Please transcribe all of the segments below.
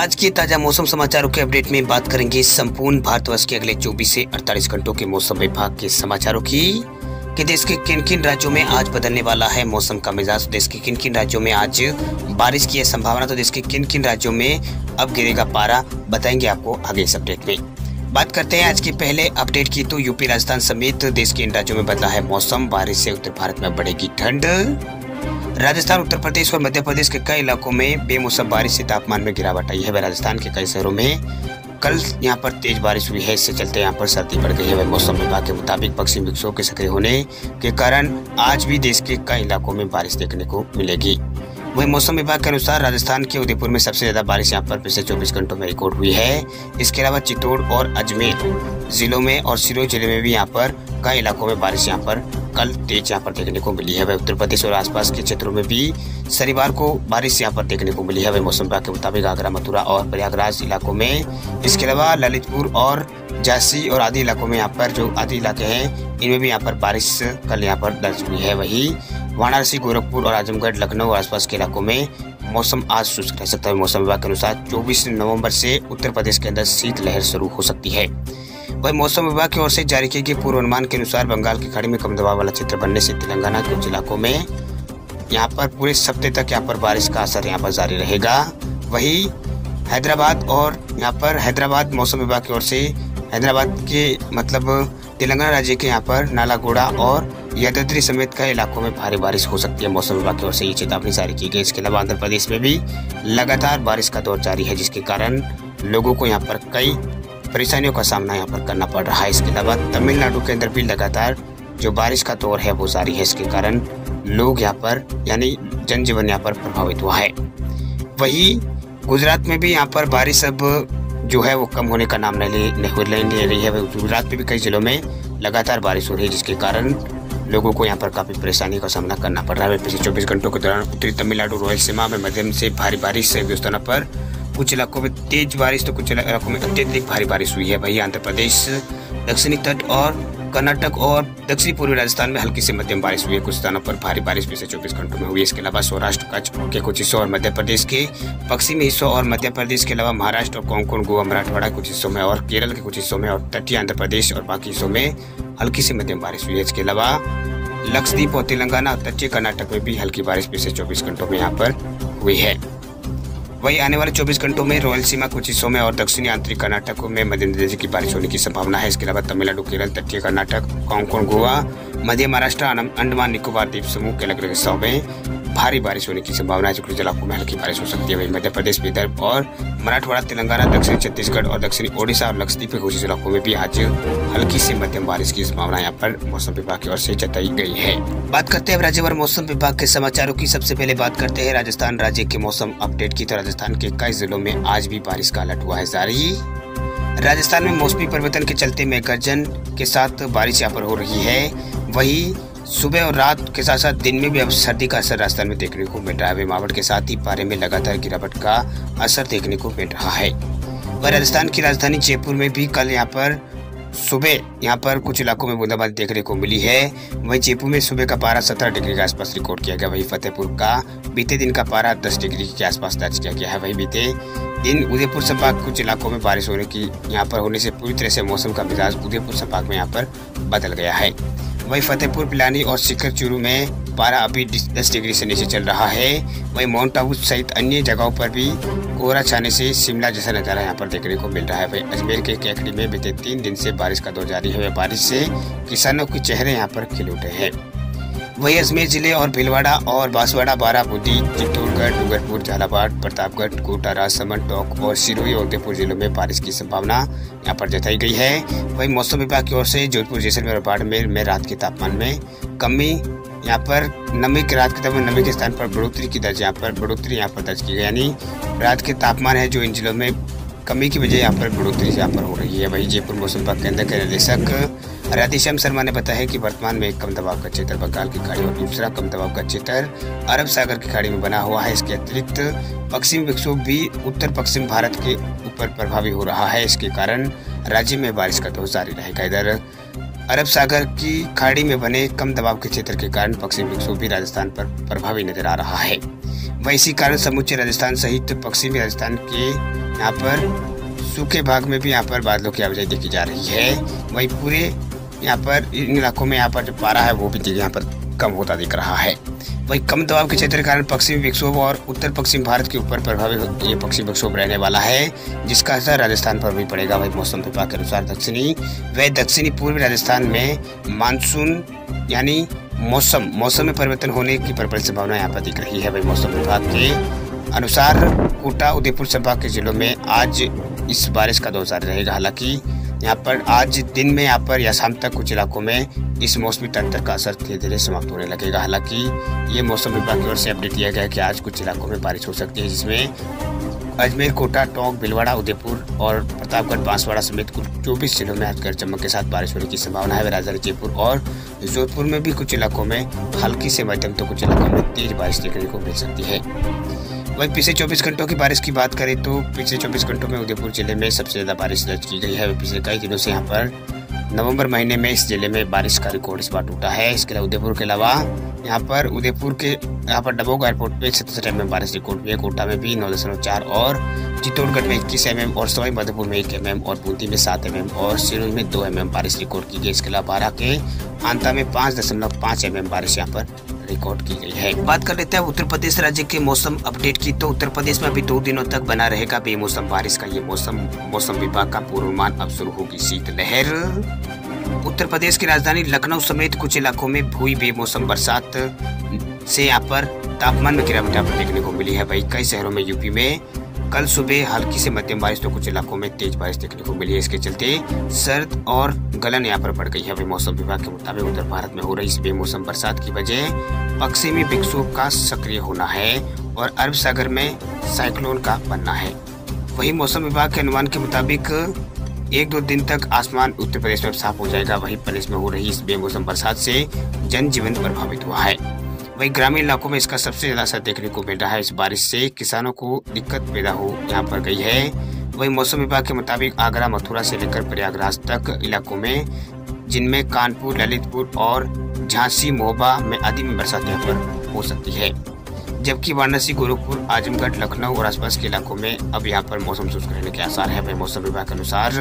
आज के ताजा मौसम समाचारों के अपडेट में बात करेंगे संपूर्ण भारतवर्ष के अगले 24 से 48 घंटों के मौसम विभाग के समाचारों की कि देश के किन किन राज्यों में आज बदलने वाला है मौसम का मिजाज। देश के किन किन राज्यों में आज बारिश की है संभावना, तो देश के किन किन राज्यों में अब गिरेगा पारा, बताएंगे आपको आगे इस अपडेट में। बात करते हैं आज के पहले अपडेट की, तो यूपी राजस्थान समेत देश के इन राज्यों में बदला है मौसम। बारिश से उत्तर भारत में बढ़ेगी ठंड। राजस्थान, उत्तर प्रदेश और मध्य प्रदेश के कई इलाकों में बेमौसम बारिश से तापमान में गिरावट आई है। वह राजस्थान के कई शहरों में कल यहाँ पर तेज बारिश हुई है, इससे चलते यहाँ पर सर्दी बढ़ गई है। वह मौसम विभाग के मुताबिक पश्चिमी विक्षोभ के सक्रिय होने के कारण आज भी देश के कई इलाकों में बारिश देखने को मिलेगी। वही मौसम विभाग के अनुसार राजस्थान के उदयपुर में सबसे ज्यादा बारिश यहाँ पर पिछले 24 घंटों में रिकॉर्ड हुई है। इसके अलावा चित्तौड़ और अजमेर जिलों में और सिरोही जिले में भी यहाँ पर कई इलाकों में बारिश यहाँ पर कल तेज यहाँ पर देखने को मिली है। वह उत्तर प्रदेश और आसपास के क्षेत्रों में भी शनिवार को बारिश यहाँ पर देखने को मिली है। वह मौसम विभाग के मुताबिक आगरा, मथुरा और प्रयागराज इलाकों में, इसके अलावा ललितपुर और झांसी और आदि इलाकों में यहाँ पर जो आदि इलाके हैं इनमें भी यहाँ पर बारिश कल यहाँ पर दर्ज हुई है। वही वाराणसी, गोरखपुर और आजमगढ़, लखनऊ और आसपास के इलाकों में मौसम आज शुष्क रह सकता है। मौसम विभाग के अनुसार 24 नवंबर से उत्तर प्रदेश के अंदर शीतलहर शुरू हो सकती है। वही मौसम विभाग की ओर से जारी किए गए पूर्वानुमान के अनुसार बंगाल की खाड़ी में कम दबाव वाला क्षेत्र बनने से तेलंगाना के कुछ इलाकों में यहाँ पर पूरे सप्ताह तक यहाँ पर बारिश का असर यहाँ पर जारी रहेगा। वही हैदराबाद और यहाँ पर हैदराबाद मौसम विभाग की ओर से हैदराबाद के मतलब तेलंगाना राज्य के यहाँ पर नालागोड़ा और यादाद्री समेत कई इलाकों में भारी बारिश हो सकती है। मौसम विभाग की ओर से ये चेतावनी जारी की गई। इसके अलावा आंध्र प्रदेश में भी लगातार बारिश का दौर जारी है, जिसके कारण लोगों को यहाँ पर कई परेशानियों का सामना यहाँ पर करना पड़ रहा है। इसके अलावा तमिलनाडु के अंदर भी लगातार जो बारिश का दौर है वो जारी है। इसके कारण लोग यहाँ पर यानी जनजीवन यहाँ पर प्रभावित हुआ है। वही गुजरात में भी यहाँ पर बारिश अब जो है वो कम होने का नाम नहीं ले रही है। गुजरात में भी कई जिलों में लगातार बारिश हो रही है, जिसके कारण लोगों को यहाँ पर काफी परेशानी का सामना करना पड़ रहा है। पिछले 24 घंटों के दौरान उत्तरी तमिलनाडु, रोयल सीमा में मध्यम से भारी बारिश से स्थानों पर कुछ इलाकों में तेज बारिश तो कुछ इलाकों में अत्यधिक भारी बारिश हुई है। वही आंध्र प्रदेश, दक्षिणी तट और कर्नाटक और दक्षिणी पूर्वी राजस्थान में हल्की से मध्यम बारिश हुई है। कुछ स्थानों पर भारी बारिश पिछले 24 घंटों में हुई है। इसके अलावा सौराष्ट्र, कच्छ के कुछ हिस्सों और मध्य प्रदेश के पश्चिमी हिस्सों और मध्य प्रदेश के अलावा महाराष्ट्र और कोंकण, गोवा, मराठवाड़ा कुछ हिस्सों में और केरल के कुछ हिस्सों में और तटीय आंध्र प्रदेश और बाकी हिस्सों में हल्की से मध्यम बारिश हुई है। इसके अलावा लक्षद्वीप और तेलंगाना और तटीय कर्नाटक में भी हल्की बारिश पिछले 24 घंटों में यहाँ पर हुई है। वही आने वाले 24 घंटों में रोयल सीमा कुछ हिस्सों में और दक्षिणी आंतरिक कर्नाटक में मध्यम दर्जे की बारिश होने की संभावना है। इसके अलावा तमिलनाडु, केरल, तटीय कर्नाटक, कोंकण, गोवा, मध्य महाराष्ट्र, अंडमान निकोबार द्वीप समूह के अलग अलग हिस्सों में भारी बारिश होने की संभावना है। कुछ इलाकों में हल्की बारिश हो सकती है। वही मध्य प्रदेश, विदर्भ और मराठवाड़ा, तेलंगाना, दक्षिणी छत्तीसगढ़ और दक्षिणी ओडिशा और लक्षद्वीप के कुछ इलाकों में भी आज हल्की से मध्यम बारिश की संभावना यहाँ पर मौसम विभाग की ओर से जताई गई है। बात करते हैं राज्यभर मौसम विभाग के समाचारों की। सबसे पहले बात करते हैं राजस्थान राज्य के मौसम अपडेट की। तो राजस्थान के कई जिलों में आज भी बारिश का अलर्ट हुआ है जारी। राजस्थान में मौसमी परिवर्तन के चलते मेघ गर्जन के साथ बारिश यहाँ पर हो रही है। वही सुबह और रात के साथ साथ दिन में भी अब सर्दी का असर राजस्थान में देखने को मिल रहा है। हिमावट के साथ ही पारे में लगातार गिरावट का असर देखने को मिल रहा है। वह राजस्थान की राजधानी जयपुर में भी कल यहाँ पर सुबह यहाँ पर कुछ इलाकों में बूंदाबांदी देखने को मिली है। वहीं जयपुर में सुबह का पारा 17 डिग्री के आसपास रिकॉर्ड किया गया। वहीं फतेहपुर का बीते दिन का पारा 10 डिग्री के आसपास दर्ज किया गया है। वहीं बीते दिन उदयपुर संभाग कुछ इलाकों में बारिश होने की यहाँ पर होने से पूरी तरह से मौसम का मिजाज उदयपुर संभाग में यहाँ पर बदल गया है। वहीं फतेहपुर, पिलानी और शिखर चूरू में पारा अभी 10 डिग्री से नीचे चल रहा है। वहीं माउंट आबू सहित अन्य जगहों पर भी कोहरा छाने से शिमला जैसा नजारा यहाँ पर देखने को मिल रहा है। वहीं अजमेर के केकड़ी में बीते 3 दिन से बारिश का दौर जारी है। बारिश से किसानों के चेहरे यहाँ पर खिल उठे हैं। वहीं अजमेर जिले और भीलवाड़ा और बांसवाड़ा, बाराबूंदी, चित्तौड़गढ़, डूंगरपुर, झालावाड़, प्रतापगढ़, कोटा, राजसमंद, टोंक और सिरोही और उदयपुर जिलों में बारिश की संभावना यहाँ पर जताई गई है। वहीं मौसम विभाग की ओर से जोधपुर, जैसलमेर और बाड़मेर में रात के तापमान में कमी यहाँ पर नमी के रात के तापमान नमी के स्थान पर बढ़ोतरी यहाँ पर दर्ज की गई। यानी रात के तापमान है जो इन जिलों में कमी की वजह यहाँ पर बढ़ोतरी यहाँ पर हो रही है। वहीं जयपुर मौसम विभाग केंद्र के निदेशक राधेश्याम शर्मा ने बताया कि वर्तमान में एक कम दबाव का क्षेत्र बंगाल की खाड़ी और दूसरा कम दबाव का क्षेत्र अरब सागर की खाड़ी में बना हुआ है। इसके अतिरिक्त पश्चिमी विक्षोभ भी उत्तर पश्चिम भारत के ऊपर प्रभावी हो रहा है। इसके कारण राज्य में बारिश का दौर जारी रहेगा। इधर अरब सागर की खाड़ी में बने कम दबाव के क्षेत्र के कारण पश्चिमी विक्षोभ भी राजस्थान पर प्रभावी नजर आ रहा है। वही इसी कारण समूचे राजस्थान सहित पश्चिमी राजस्थान के यहाँ पर सूखे भाग में भी यहाँ पर बादलों की आवाजाही देखी जा रही है। वही पूरे यहाँ पर इन इलाकों में यहाँ पर जो पारा है वो भी यहाँ पर कम होता दिख रहा है। वही कम दबाव के क्षेत्र के कारण पश्चिमी विक्षोभ और उत्तर पश्चिम भारत के ऊपर प्रभावित ये पश्चिमी विक्षोभ रहने वाला है, जिसका असर राजस्थान पर भी पड़ेगा। वही मौसम विभाग के अनुसार दक्षिणी पूर्वी राजस्थान में मानसून यानी मौसम में परिवर्तन होने की प्रबल संभावना यहाँ पर दिख रही है। वही मौसम विभाग के अनुसार कोटा उदयपुर संभाग के जिलों में आज इस बारिश का दौर जारी रहेगा। हालांकि यहाँ पर आज दिन में यहाँ पर या शाम तक कुछ इलाकों में इस मौसमी तंत्र का असर धीरे धीरे समाप्त होने लगेगा। हालांकि ये मौसम विभाग की ओर से अपडेट दिया गया है कि आज कुछ इलाकों में बारिश हो सकती है, जिसमें अजमेर, कोटा, टोंक, भीलवाड़ा, उदयपुर और प्रतापगढ़, बांसवाड़ा समेत कुल 24 जिलों में आज गरज चमक के साथ बारिश होने की संभावना है। राजधानी जयपुर और जोधपुर में भी कुछ इलाकों में हल्की से मध्यम तो कुछ इलाकों में तेज बारिश देखने को मिल सकती है। वहीं पिछले 24 घंटों की बारिश की बात करें तो पिछले 24 घंटों में उदयपुर जिले में सबसे ज़्यादा बारिश दर्ज की गई है। पिछले कई दिनों से यहाँ पर नवंबर महीने में इस जिले में बारिश का रिकॉर्ड इस बार टूटा है। इसके अलावा उदयपुर के अलावा यहाँ पर डबोग एयरपोर्ट पे 67 mm बारिश रिकॉर्ड हुई है। कोटा में भी 9.4 और चित्तौड़गढ़ में 21 mm और सवाई माधोपुर में 1 mm और बूंदी में 7 mm और सिरोही में 2 mm बारिश रिकॉर्ड की गई। इसके अलावा बारां के आंता में 5.5 mm बारिश यहाँ पर रिकॉर्ड की गई है। बात कर लेते हैं उत्तर प्रदेश राज्य के मौसम अपडेट की। तो उत्तर प्रदेश में अभी 2 दिनों तक बना रहेगा बेमौसम बारिश का ये मौसम विभाग का पूर्वानुमान। अब शुरू होगी शीतलहर। उत्तर प्रदेश की राजधानी लखनऊ समेत कुछ इलाकों में हुई बेमौसम बरसात से यहाँ पर तापमान में गिरावट देखने को मिली है। वही कई शहरों में यूपी में कल सुबह हल्की से मध्यम बारिश तो कुछ इलाकों में तेज बारिश देखने को मिली है। इसके चलते सर्द और गलन यहाँ पर बढ़ गई है। वही मौसम विभाग के मुताबिक उत्तर भारत में हो रही इस बेमौसम बरसात की वजह पश्चिमी विक्षोभ का सक्रिय होना है और अरब सागर में साइक्लोन का बनना है। वही मौसम विभाग के अनुमान के मुताबिक 1-2 दिन तक आसमान उत्तर प्रदेश में साफ हो जाएगा। वही प्रदेश में हो रही इस बेमौसम बरसात से जनजीवन प्रभावित हुआ है। वही ग्रामीण इलाकों में इसका सबसे ज्यादा असर देखने को मिल रहा है। इस बारिश से किसानों को दिक्कत पैदा हो यहाँ पर गई है। वही मौसम विभाग के मुताबिक आगरा, मथुरा से लेकर प्रयागराज तक इलाकों में, जिनमें कानपुर, ललितपुर और झांसी, महोबा में आदि में बरसात यहाँ पर हो सकती है। जबकि वाराणसी, गोरखपुर, आजमगढ़, लखनऊ और आसपास के इलाकों में अब यहाँ पर मौसम शुष्क रहने के आसार है। वही मौसम विभाग के अनुसार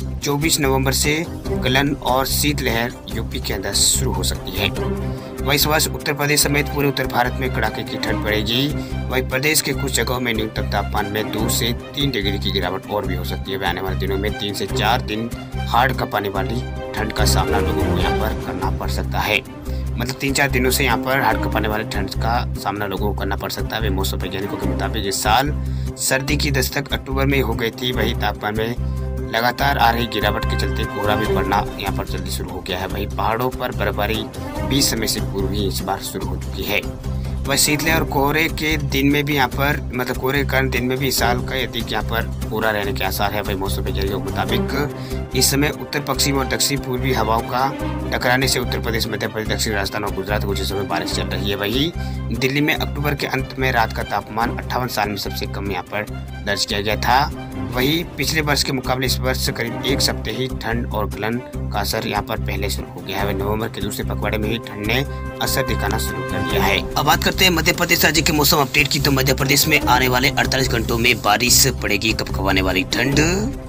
24 नवंबर से गलन और शीतलहर यूपी के अंदर शुरू हो सकती है। वही सुबह उत्तर प्रदेश समेत पूरे उत्तर भारत में कड़ाके की ठंड पड़ेगी। वही प्रदेश के कुछ जगहों में न्यूनतम तापमान में 2 से 3 डिग्री की गिरावट और भी हो सकती है। आने वाले दिनों में 3 से 4 दिन हाड़ कपाने वाली ठंड का सामना लोगों को यहाँ पर करना पड़ सकता है। मतलब 3-4 दिनों से यहाँ पर हाड़ कपाने वाले ठंड का सामना लोगों को करना पड़ सकता है। मौसम वैज्ञानिकों के मुताबिक इस साल सर्दी की दस्तक अक्टूबर में हो गई थी। वही तापमान में लगातार आ रही गिरावट के चलते कोहरा भी पड़ना यहाँ पर जल्दी शुरू हो गया है। वही पहाड़ों पर बर्फबारी 20 समय से पूर्व ही इस बार शुरू हो चुकी है। वह शीतलहर और कोहरे के दिन में भी यहाँ पर कोहरे के कारण दिन में भी इस साल का अधिक यहाँ पर कोहरा रहने के आसार है। वही मौसम वैज्ञानिकों के मुताबिक इस समय उत्तर पश्चिम और दक्षिण पूर्वी हवाओं का टकराने से उत्तर प्रदेश, मध्य प्रदेश, दक्षिण राजस्थान और गुजरात कुछ हिस्सों में बारिश चल रही है। वही दिल्ली में अक्टूबर के अंत में रात का तापमान 58 साल में सबसे कम यहाँ पर दर्ज किया गया था। वही पिछले वर्ष के मुकाबले इस वर्ष करीब 1 सप्ताह ही ठंड और गलन का असर यहाँ पर पहले शुरू हो गया है। नवंबर के दूसरे पखवाड़े में ही ठंड ने असर दिखाना शुरू कर दिया है। अब बात करते हैं मध्य प्रदेश राज्य के मौसम अपडेट की। तो मध्य प्रदेश में आने वाले 48 घंटों में बारिश पड़ेगी, कपकपाने वाली ठंड।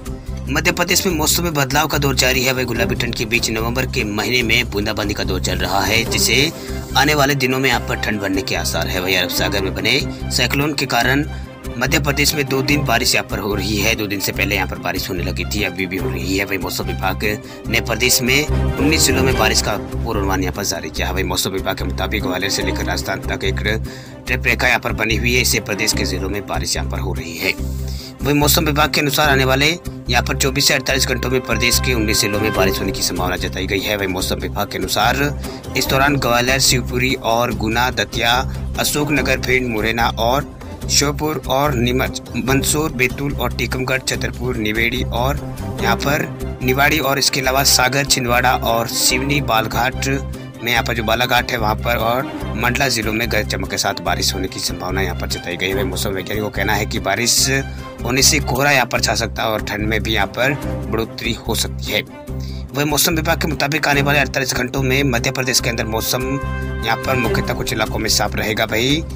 मध्य प्रदेश में मौसम में बदलाव का दौर जारी है। वही गुलाबी ठंड के बीच नवंबर के महीने में बूंदाबांदी का दौर चल रहा है, जिसे आने वाले दिनों में यहाँ पर ठंड बढ़ने के आसार है। वही अरब सागर में बने साइक्लोन के कारण मध्य प्रदेश में 2 दिन बारिश यहाँ पर हो रही है। 2 दिन से पहले यहाँ पर बारिश होने लगी थी, अभी भी हो रही है। वही मौसम विभाग ने प्रदेश में 19 जिलों में बारिश का पूर्वानुमान यहाँ पर जारी किया है। वही मौसम विभाग के मुताबिक ग्वालियर से लेकर राजस्थान तक एक ट्रिप रेखा यहाँ पर बनी हुई है। इससे प्रदेश के जिलों में बारिश यहाँ पर हो रही है। वही मौसम विभाग के अनुसार आने वाले यहाँ पर 24 से 48 घंटों में प्रदेश के 19 जिलों में बारिश होने की संभावना जताई गई है। वही मौसम विभाग के अनुसार इस दौरान ग्वालियर, शिवपुरी और गुना, दतिया, अशोकनगर, भिंड, मुरैना और श्योपुर और नीमच, मंदसौर, बैतूल और टीकमगढ़, छतरपुर, निवेड़ी और यहाँ पर निवाड़ी और इसके अलावा सागर, छिंदवाड़ा और सिवनी, बालघाट में यहाँ पर जो बालाघाट है वहाँ पर और मंडला जिलों में गरज चमक के साथ बारिश होने की संभावना यहाँ पर जताई गई है। मौसम वैज्ञानिकों का कहना है कि बारिश होने से कोहरा यहाँ पर छा सकता है और ठंड में भी यहाँ पर बढ़ोतरी हो सकती है। वही मौसम विभाग के मुताबिक आने वाले 48 घंटों में मध्य प्रदेश के अंदर मौसम यहाँ पर मुख्यतः कुछ इलाकों में साफ रहेगा। वही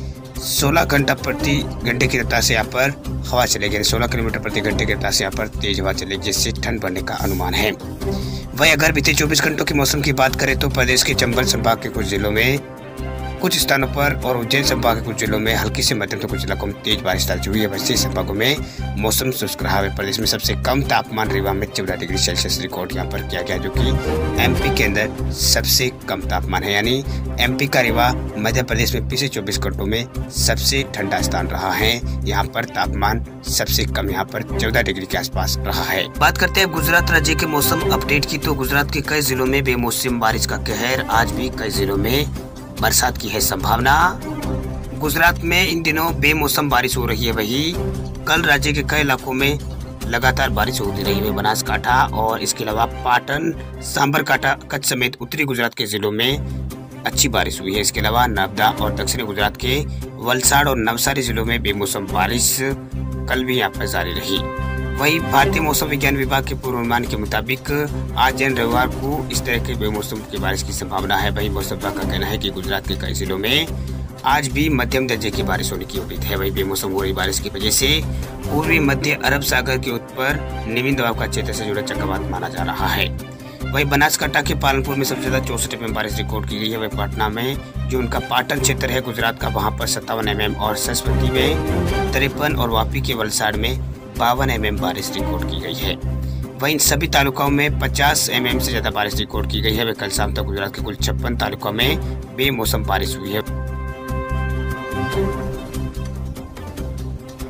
16 घंटा प्रति घंटे की रफ्तार से यहाँ पर हवा चलेगी, 16 किलोमीटर प्रति घंटे की रफ्तार से यहाँ पर तेज हवा चलेगी, जिससे ठंड बढ़ने का अनुमान है। वहीं अगर बीते 24 घंटों के मौसम की बात करें तो प्रदेश के चंबल संभाग के कुछ जिलों में, कुछ स्थानों पर और उज्जैन संभाग के कुछ जिलों में हल्की से मध्यम तो कुछ इलाकों में तेज बारिश दर्ज हुई है। वैसे संभागों में मौसम शुष्क रहा है। प्रदेश में सबसे कम तापमान रीवा में 14 डिग्री सेल्सियस रिकॉर्ड यहाँ पर किया गया, जो कि एमपी के अंदर सबसे कम तापमान है। यानी एमपी का रीवा मध्य प्रदेश में पिछले 24 घंटों में सबसे ठंडा स्थान रहा है। यहाँ पर तापमान सबसे कम यहाँ पर 14 डिग्री के आसपास रहा है। बात करते हैं गुजरात राज्य के मौसम अपडेट की, तो गुजरात के कई जिलों में बेमौसम बारिश का कहर, आज भी कई जिलों में बरसात की है संभावना। गुजरात में इन दिनों बेमौसम बारिश हो रही है। वही कल राज्य के कई इलाकों में लगातार बारिश होती रही है। बनासकांठा और इसके अलावा पाटन, सांबरकांठा, कच्छ समेत उत्तरी गुजरात के जिलों में अच्छी बारिश हुई है। इसके अलावा नर्मदा और दक्षिणी गुजरात के वलसाड़ और नवसारी जिलों में बेमौसम बारिश कल भी यहाँ पर जारी रही। वहीं भारतीय मौसम विज्ञान विभाग के पूर्वानुमान के मुताबिक आज जैन रविवार को इस तरह के बेमौसम की बारिश की संभावना है। वहीं मौसम विभाग का कहना है कि गुजरात के कई जिलों में आज भी मध्यम दर्जे की बारिश होने की उम्मीद है। वहीं बेमौसम हो रही बारिश की वजह से पूर्वी मध्य अरब सागर के ऊपर निम्न दबाव का क्षेत्र से जुड़ा चक्रवात माना जा रहा है। वहीं बनासकांठा के पालनपुर में सबसे ज्यादा 64 mm बारिश रिकॉर्ड की गई है। वहीं पटना में जो उनका पाटन क्षेत्र है गुजरात का, वहां पर 57 mm और सरस्वती में 53 और वापी के वलसाड़ में 52 mm बारिश रिकॉर्ड की गई है। वहीं इन सभी तालुकाओं में 50 mm से ज्यादा बारिश रिकॉर्ड की गई है। कल शाम तक गुजरात के कुल 56 तालुकों में बेमौसम बारिश हुई है।